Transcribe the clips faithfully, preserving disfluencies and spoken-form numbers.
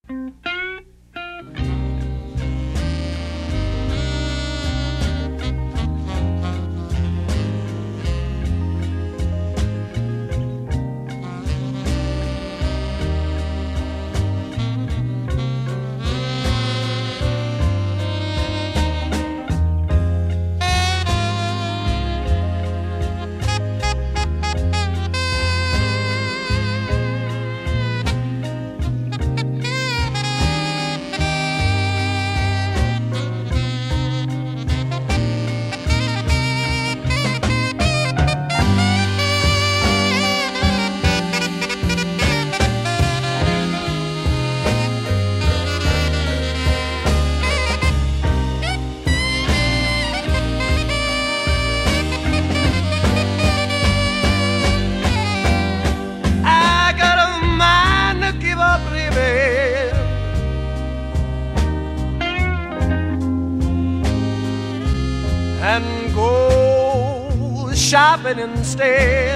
And go shopping instead.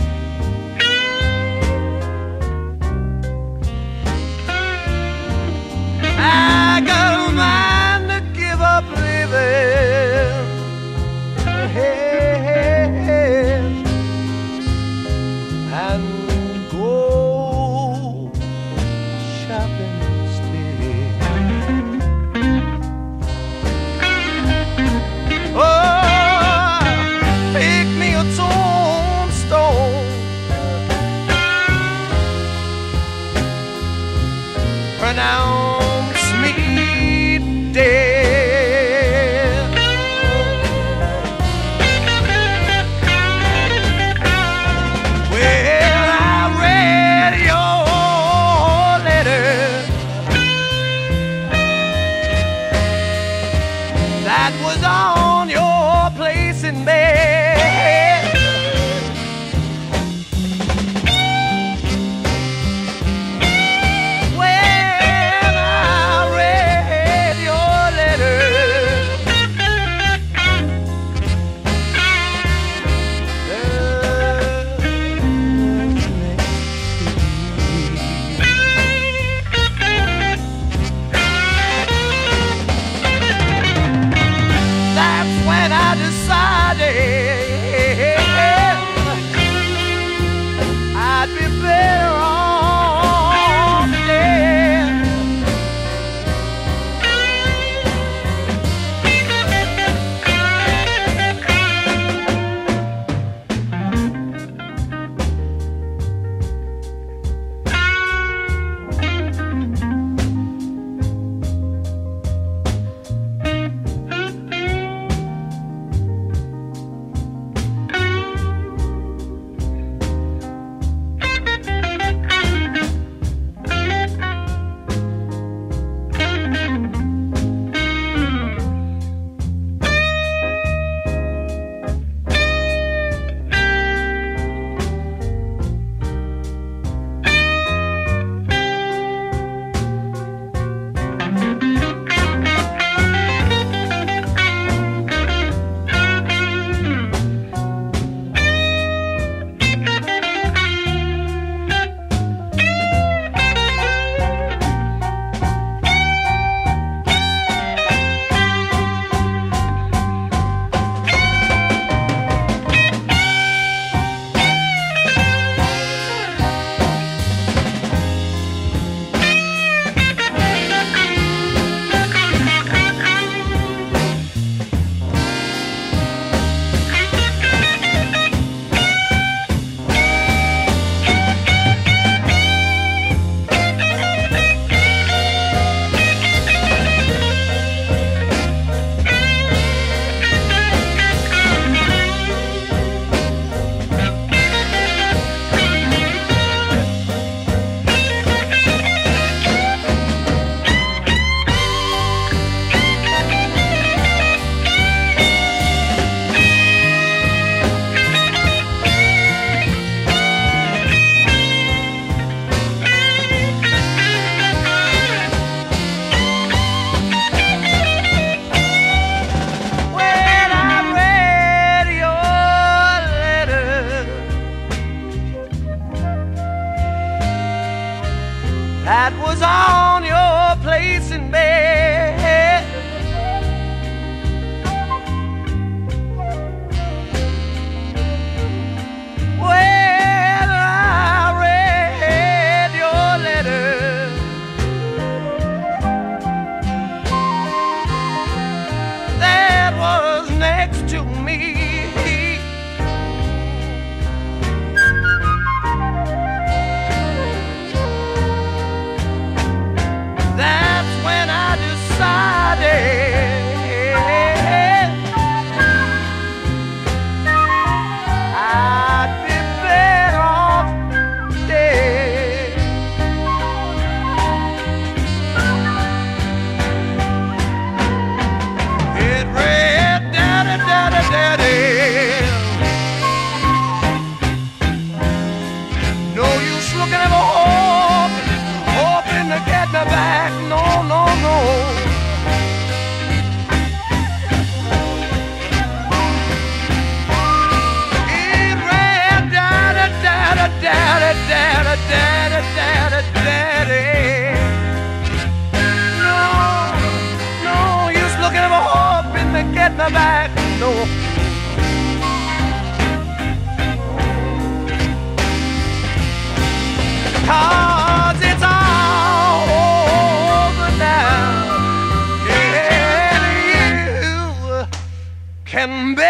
I got a mind to give up living. Hey, hey, hey. And go shopping instead. Oh, pick me a tombstone, pronounce me dead. Well, I read your letter that was on your place in bed. Well, that was on your place in bed. Well, I read your letter, that was next to me. That's when I decided I'd be better off dead. It read, daddy, daddy, daddy, no use looking at my hope, hoping to get me back. No, no, no. It read, daddy, daddy, daddy, daddy, daddy, daddy, daddy. No, no use looking at my hoping to get me back. No. Cause it's all over now, and you can